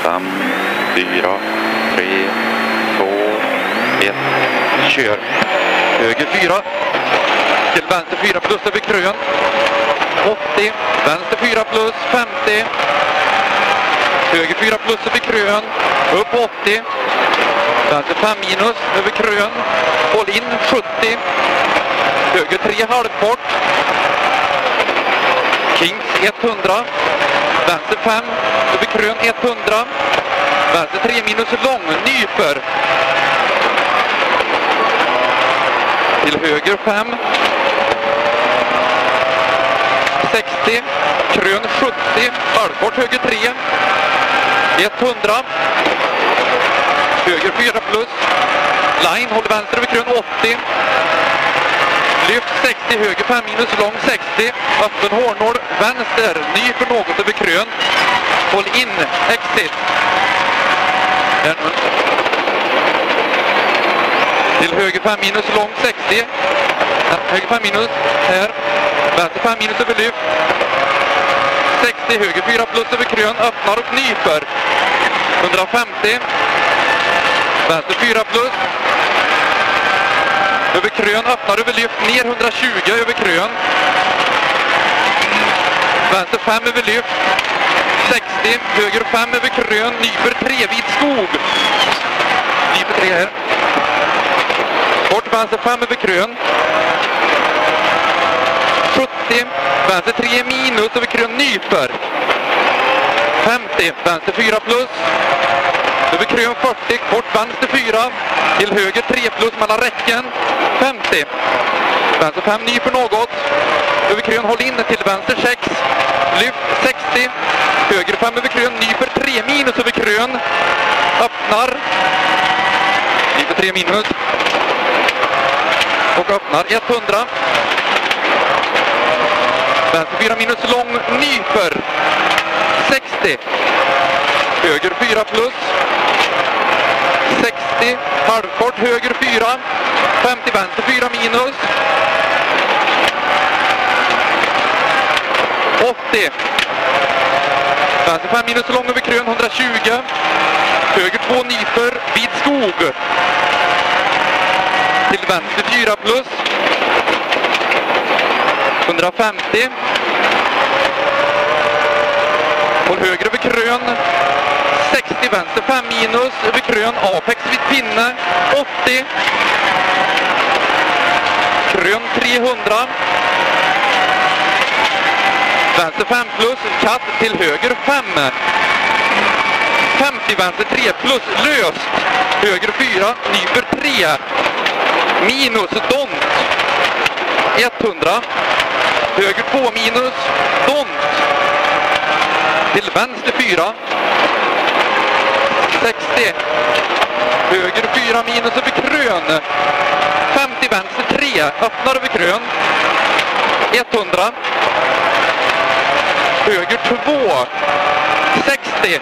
5, 4, 3, 2, 1. Kör. Höger 4. Till vänster 4 plus över krön. 80. Vänster 4 plus 50. Höger 4 plus över krön. Upp 80. Vänster 5 minus över krön. Håll in 70. Höger 3 halvkort. Kings 100. Vänster 5 över krön 100. Vänster 3 minus lång. Nyper. Till höger 5. 60. Krön 70. Halvkort höger 3. 100. Höger 4 plus. Line håller vänster över krön 80. Lyft 60, höger 5 minus, lång 60. Öppen hårnål, vänster, ny för något över krön. Håll in, exit. Till höger 5 minus, lång 60. Höger 5 minus, här. Vänster 5 minus över lyft. 60, höger 4 plus över krön, öppnar och nyper. 150. Vänster 4 plus. Över krön, öppnar över lyft, ner 120 över krön. Vänster 5 över lyft. 60, höger 5 över krön, nyper 3 vid skog. Nyper 3 här. Kort vänster 5 över krön. 70, vänster 3 minus över krön, nyper. 50, vänster 4 plus. Över krön 40, kort vänster 4. Till höger 3 plus mellan räcken. 50. Vänster 5 ny för något. Över krön håll in till vänster 6. Lyft 60. Höger 5 över krön. Ny för 3 minus över krön. Öppnar. Ny för 3 minus. Och öppnar 100. Vänster 4 minus lång. Ny för 60. Höger 4 plus. 60, halvkort, höger 4, 50, vänster 4 minus. 80. Vänster 5 minus lång över krön, 120. Höger 2 nyper, vid skog. Till vänster 4 plus. 150. Håll höger över krön. 60 vänster 5 minus över krön, apex vid pinne 80. Krön 300. Vänster 5 plus, katt till höger 5. 50 vänster 3 plus, löst. Höger 4, nyper 3. Minus, dont. 100. Höger 2 minus, dont. Till vänster 4. 60. Höger 4 minus över krön. 50 vänster 3. Öppnar över krön. 100. Höger 2. 60.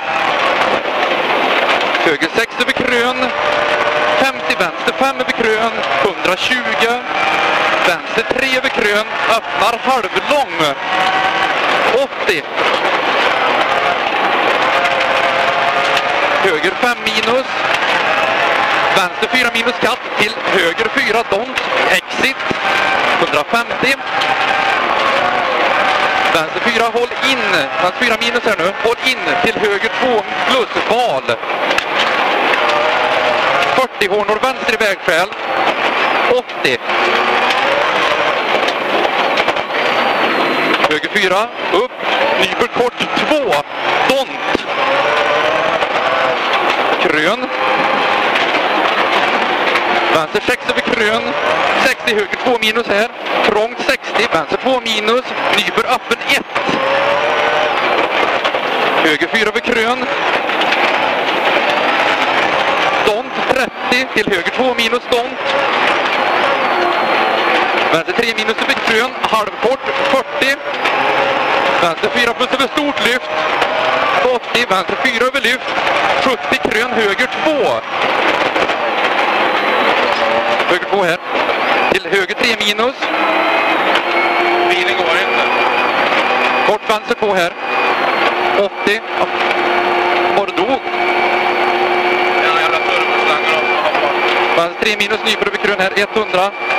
Höger 6 över krön. 50 vänster 5 över krön. 120. Vänster 3 över krön. Öppnar halvlång. 80. Höger 5 minus. Vänster 4 minus katt till höger 4 dont. Exit. 150. Vänster 4 håll in. Vänster 4 minus här nu. Håll in till höger 2 plus val. 40 hårnor vänster i vägskäl. 80. Höger 4 upp. Nyper kort 2. Dont. Krön. Vänster 6 över krön. 60 höger 2 minus här. Trångt 60. Vänster 2 minus. Nyper öppen 1. Höger 4 över krön. Dont 30. Till höger 2 minus dont. Vänster 3 minus över krön. Halvkort 40. Vänster 4 plus över stort lyft. 80, vänster 4 över lyft. 70 krön, höger 2. Höger 2 här. Till höger 3 minus. Bilen går inte. Kort vänster 2 här. 80. Var det dog? Vänster 3 minus, nyper över krön här, 100.